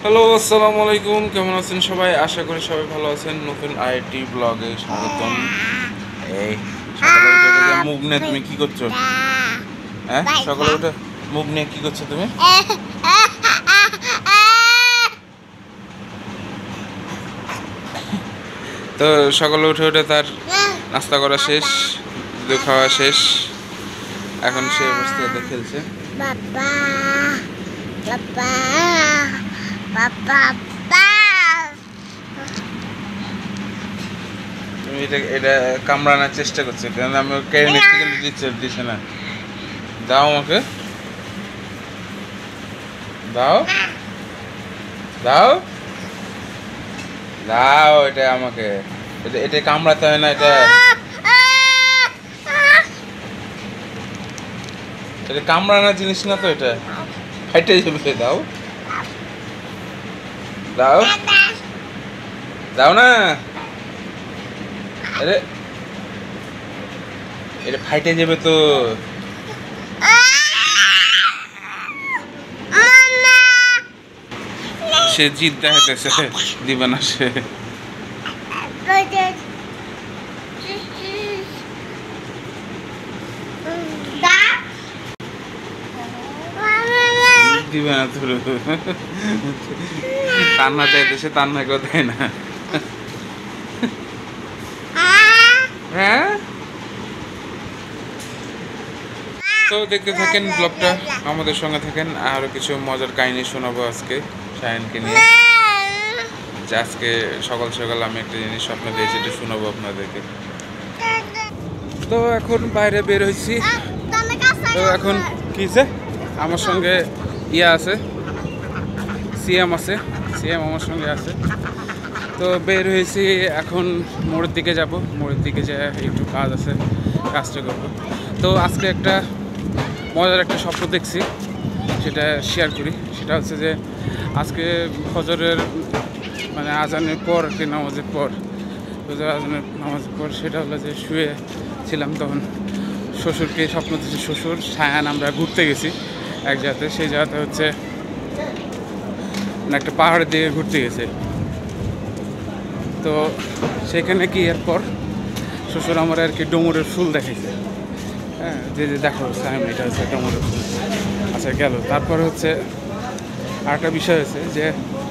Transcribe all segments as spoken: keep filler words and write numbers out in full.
Hello, আসসালামু আলাইকুম। কেমন আছেন সবাই? আশা করি সবাই ভালো আছেন। নতুন আইটি ব্লগে স্বাগতম। এই সকালে উঠে দেখে মুখ নিয়ে তুমি কি করছো? হ্যাঁ, সকালে উঠে মুখ নিয়ে কি করছো তুমি? তো সকালে উঠে উঠে তার নাস্তা করা শেষ, দুধ খাওয়া শেষ, এখন সে অবস্থাতে খেলছে। বাবা বাবা বাবা তুমি এটা এটা কামড়ানোর চেষ্টা করছো, কারণ আমি কেড়ে নিচ্ছি কিন্তু দিচ্ছে দিচ্ছে না। দাও আমাকে, দাও দাও দাও এটা আমাকে। এটা এটা কামড়াতে হয় না, এটা এটা কামড়ানোর জিনিস না তো, এটা ফাইটে যাবে। দাও দাও দাও না, আরে এটা ফাইটে যাবে তো। সে জিদ দেখাতেছে, দিবে না সে। দিবে না তোর, কান্না চাইতেছে, কান্না কেউ দেয় না। হ্যাঁ, তো দেখতে থাকেন ব্লগটা, আমাদের সঙ্গে থাকেন। আরও কিছু মজার কাহিনী শোনাবো আজকে সায়নকে নিয়ে। যে আজকে সকাল সকাল আমি একটা জিনিস স্বপ্ন দিয়েছি, এটা শোনাবো আপনাদেরকে। তো এখন বাইরে বের হয়েছি। তো এখন কি যে আমার সঙ্গে ইয়া আছে, সিএম আছে, সিএম আমার সঙ্গে আছে। তো বের হয়েছি, এখন মোড়ের দিকে যাব। মোড়ের দিকে যে একটু কাজ আছে, কাজটা করবো। তো আজকে একটা মজার একটা স্বপ্ন দেখছি, সেটা শেয়ার করি। সেটা হচ্ছে যে আজকে ফজরের মানে আজানের পর কি নামাজের পর, ফজর আজানের নামাজের পর, সেটা হলো যে শুয়ে ছিলাম, তখন শ্বশুরকে স্বপ্ন দিচ্ছে। শ্বশুর সায়ান আমরা ঘুরতে গেছি এক জায়গাতে, সেই জায়গাতে হচ্ছে একটা পাহাড়ের দিকে ঘুরতে গেছে। তো সেখানে কি এরপর শ্বশুর আমার আর কি ডুমুরের ফুল দেখাইছে। হ্যাঁ, যে যে দেখো সায়ান, এটা হচ্ছে ডুমুরের ফুল। আচ্ছা গেল। তারপর হচ্ছে আরেকটা বিষয় হয়েছে যে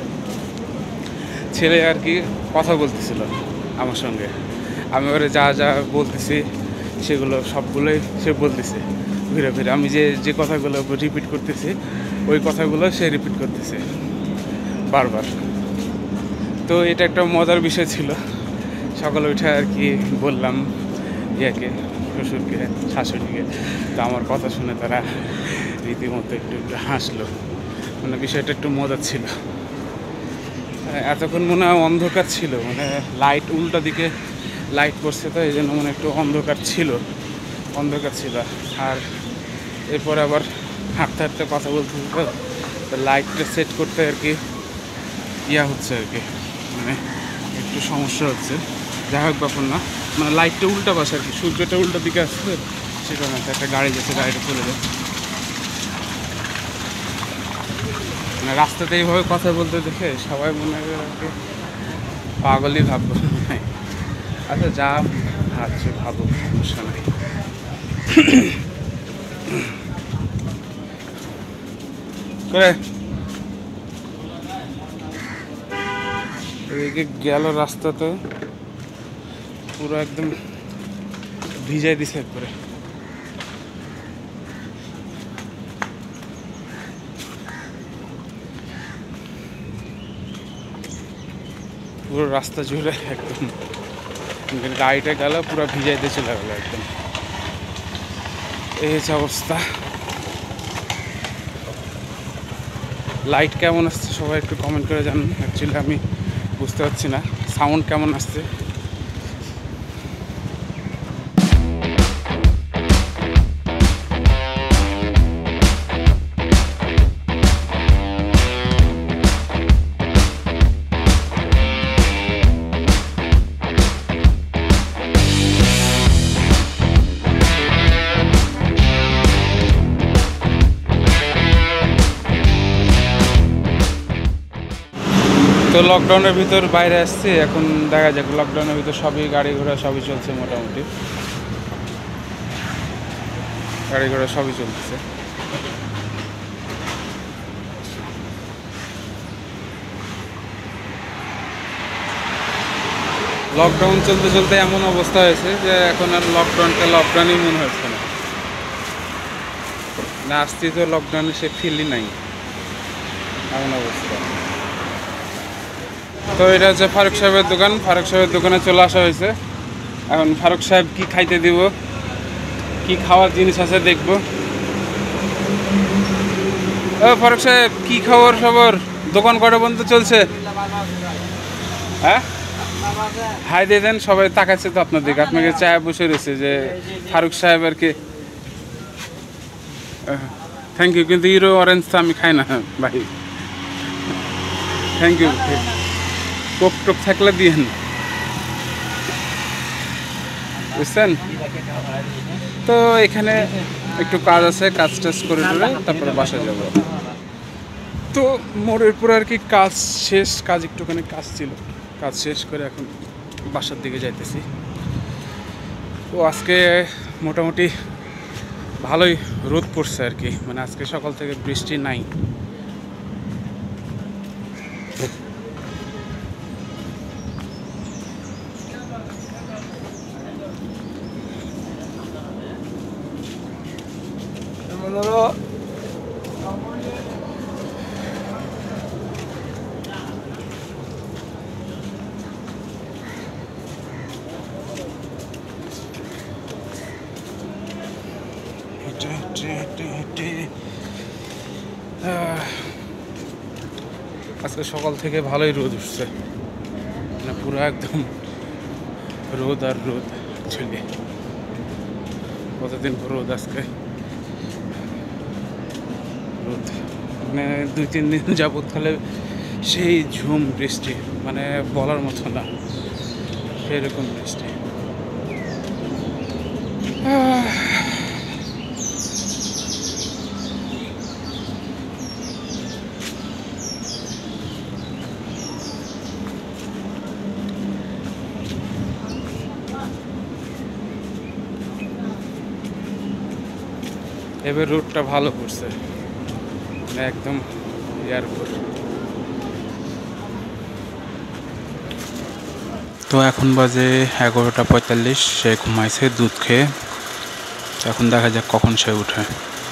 ছেলে আর কি কথা বলতেছিল আমার সঙ্গে। আমি ওরে যা যা বলতেছি সেগুলো সবগুলোই সে বলতেছে ঘুরে ফিরে। আমি যে যে কথাগুলো রিপিট করতেছি ওই কথাগুলো সে রিপিট করতেছে বারবার। তো এটা একটা মজার বিষয় ছিল। সকালে উঠে আর কি বললাম ইয়াকে, শ্বশুরকে, শাশুড়িকে। তো আমার কথা শুনে তারা রীতিমতো একটু একটু হাসলো, মানে বিষয়টা একটু মজার ছিল। এতক্ষণ মনে হয় অন্ধকার ছিল, মানে লাইট উল্টা দিকে লাইট পড়ছে, তো এই জন্য মনে একটু অন্ধকার ছিল অন্ধকার ছিল আর এরপর আবার হাঁটতে হাঁটতে কথা বলতে তো লাইটটা সেট করতে আর কি ইয়া হচ্ছে আর কি, মানে একটু সমস্যা হচ্ছে। যাই হোক, ব্যাপার না, মানে লাইটটা উল্টা পাশে আর কি, সূর্যটা উল্টা দিকে আসছে, সে কারণে একটা গাড়ি যাচ্ছে, গাড়িটা চলে যায়। মানে রাস্তাতে এইভাবে কথা বলতে দেখে সবাই মনে হয় আর কি পাগলই ভাববো। আচ্ছা যা ভাবছে ভাবো, সমস্যা নাই। করে এদিকে গেল রাস্তাতে পুরো একদম ভিজাই দিছে একবারে। পুরো রাস্তা জুড়ে একদম গাড়িটা গেল, পুরো ভিজাইতে চলে গেল একদম। এই হচ্ছে অবস্থা। লাইট কেমন আসছে সবাই একটু কমেন্ট করে জানান। অ্যাকচুয়ালি আমি বুঝতে পারছি না সাউন্ড কেমন আসছে। তো লকডাউনের ভিতর বাইরে আসছি, এখন দেখা যাক। লকডাউনের ভিতর সবই গাড়ি ঘোড়া সবই চলছে মোটামুটি, গাড়ি ঘোড়া সবই চলতেছে। লকডাউন চলতে চলতে এমন অবস্থা হয়েছে যে এখন আর লকডাউনটা লকডাউনই মনে হচ্ছে না, না আসছি তো লকডাউনে সে ফিলই নাই, এমন অবস্থা। তো এটা হচ্ছে ফারুক সাহেবের দোকান। ফারুক সাহেবের দোকানে চলে আসা হয়েছে। এখন ফারুক সাহেব কি খাইতে দিব, কি খাওয়ার জিনিস আছে দেখব। ও ফারুক সাহেব, কি খবর খবর? দোকান কটা বন্ধ চলছে? হ্যাঁ, হাই দিয়ে দেন, সবাই তাকাচ্ছে তো আপনার দিকে, আপনাকে চায় বসে রয়েছে যে ফারুক সাহেব আর কি। থ্যাংক ইউ, কিন্তু হিরো অরেঞ্জ তো আমি খাই না ভাই, থ্যাংক ইউ। কোক টোক থাকলে দিয়েন, বুঝছেন? তো এখানে একটু কাজ আছে, কাজ টাজ করে টরে তারপরে বাসায় যাব। তো মোড়ের পর আর কি কাজ শেষ, কাজ একটুখানি কাজ ছিল, কাজ শেষ করে এখন বাসার দিকে যাইতেছি। তো আজকে মোটামুটি ভালোই রোদ পড়ছে আর কি, মানে আজকে সকাল থেকে বৃষ্টি নাই। আজকে সকাল থেকে ভালোই রোদ উঠছে, মানে পুরো একদম রোদ আর রোদ চলে। কতদিন পর রোদ, আজকে রোদ, মানে দুই তিন দিন যাবত তাহলে সেই ঝুম বৃষ্টি, মানে বলার মতো না, সেরকম বৃষ্টি। এবার রোডটা ভালো করছে, মানে একদম এয়ারপোর্ট। তো এখন বাজে এগারোটা পঁয়তাল্লিশ, সে ঘুমাইছে দুধ খেয়ে। এখন দেখা যাক কখন সে উঠে।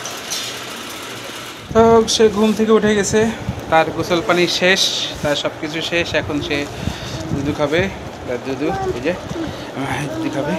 তো সে ঘুম থেকে উঠে গেছে, তার গোসল পানি শেষ, তার সব কিছু শেষ। এখন সে দুধু খাবে, তার দুধু এই যে দুধু খাবে।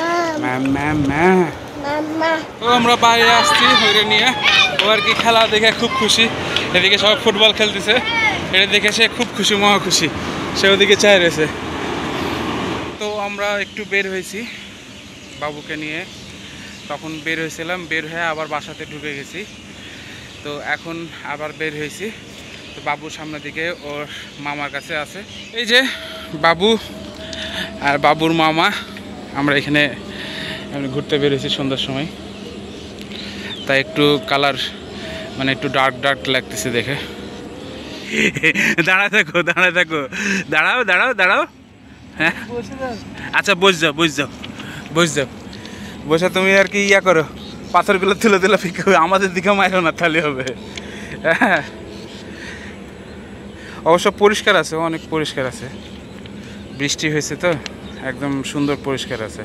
তো আমরা বাইরে আসছি ওইটা নিয়ে, ও আর কি খেলা দেখে খুব খুশি। এদিকে সবাই ফুটবল খেলতেছে, এটা দেখে সে খুব খুশি, মহা খুশি, সে ওদিকে চায় রয়েছে। তো আমরা একটু বের হয়েছি বাবুকে নিয়ে, তখন বের হয়েছিলাম, বের হয়ে আবার বাসাতে ঢুকে গেছি। তো এখন আবার বের হয়েছি, তো বাবুর সামনের দিকে ওর মামার কাছে আছে। এই যে বাবু আর বাবুর মামা, আমরা এখানে ঘুরতে বেরিয়েছি সন্ধ্যার সময়, তাই একটু কালার মানে একটু ডার্ক ডার্ক লাগতেছে দেখে। দাঁড়ায় থাকো, দাঁড়ায় থাকো, দাঁড়াও দাঁড়াও দাঁড়াও। হ্যাঁ আচ্ছা, বস যাও বস যাও বস যাও বসে তুমি আর কি ইয়া করো, পাথরগুলো তুলে তুলে ফিকে আমাদের দিকে মারো না, তাহলে হবে। হ্যাঁ অবশ্য পরিষ্কার আছে, অনেক পরিষ্কার আছে, বৃষ্টি হয়েছে তো একদম সুন্দর পরিষ্কার আছে।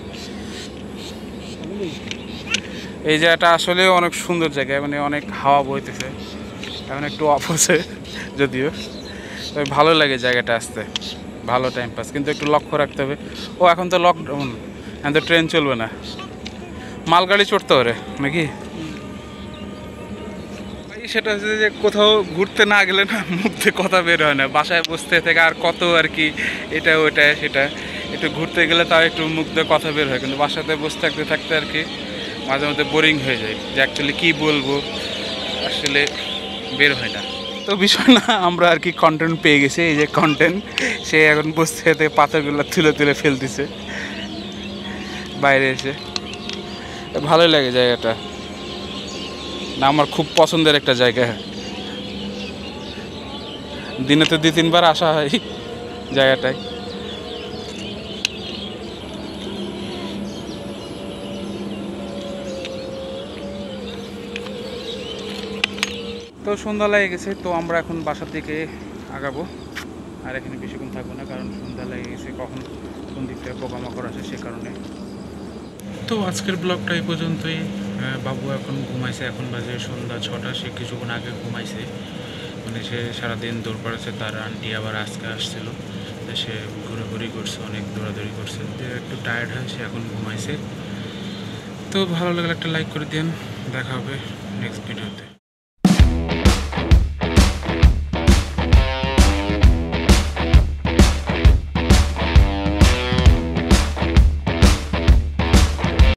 এই জায়গাটা আসলে অনেক সুন্দর জায়গা, মানে অনেক হাওয়া বইতেছে, এখন একটু অফ হচ্ছে যদিও, তবে ভালো লাগে জায়গাটা আসতে, ভালো টাইম পাস। কিন্তু একটু লক্ষ্য রাখতে হবে, ও এখন তো লকডাউন, এখন তো ট্রেন চলবে না, মালগাড়ি চড়তে পারে নাকি। সেটা হচ্ছে যে কোথাও ঘুরতে না গেলে না মুখ থেকে কথা বের হয় না, বাসায় বসতে থেকে আর কত আর কি এটা ওইটা সেটা, একটু ঘুরতে গেলে তাও একটু মুখ দিয়ে কথা বের হয়, কিন্তু বাসাতে বসে থাকতে থাকতে আর কি মাঝে মধ্যে বোরিং হয়ে যায়, যে অ্যাকচুয়ালি কী বলবো আসলে বের হয় না। তো বিষয় না, আমরা আর কি কন্টেন্ট পেয়ে গেছি, এই যে কন্টেন্ট, সে এখন বসতে থেকে পাথরগুলো তুলে তুলে ফেলতেছে বাইরে এসে। ভালোই লাগে জায়গাটা, না আমার খুব পছন্দের একটা জায়গা। দিনে তো দুই তিনবার আসা হয় জায়গাটায়। তো সন্ধ্যা লেগে গেছে, তো আমরা এখন বাসার দিকে আগাবো। আর এখানে বেশিক্ষণ থাকবো না, কারণ সন্ধ্যা লেগে গেছে, কখন কোন দিক থেকে পোকামাকড় আসে সে কারণে। তো আজকের ব্লগটা এই পর্যন্তই। বাবু এখন ঘুমাইছে, এখন বাজে সন্ধ্যা ছটা, সে কিছুক্ষণ আগে ঘুমাইছে। মানে সে সারাদিন দৌড় পড়েছে, তার আন্টি আবার আজকে আসছিল, সে ঘোরাঘুরি করছে, অনেক দৌড়াদৌড়ি করছে, যে একটু টায়ার্ড হয়, সে এখন ঘুমাইছে। তো ভালো লাগলে একটা লাইক করে দিন, দেখা হবে নেক্সট ভিডিওতে।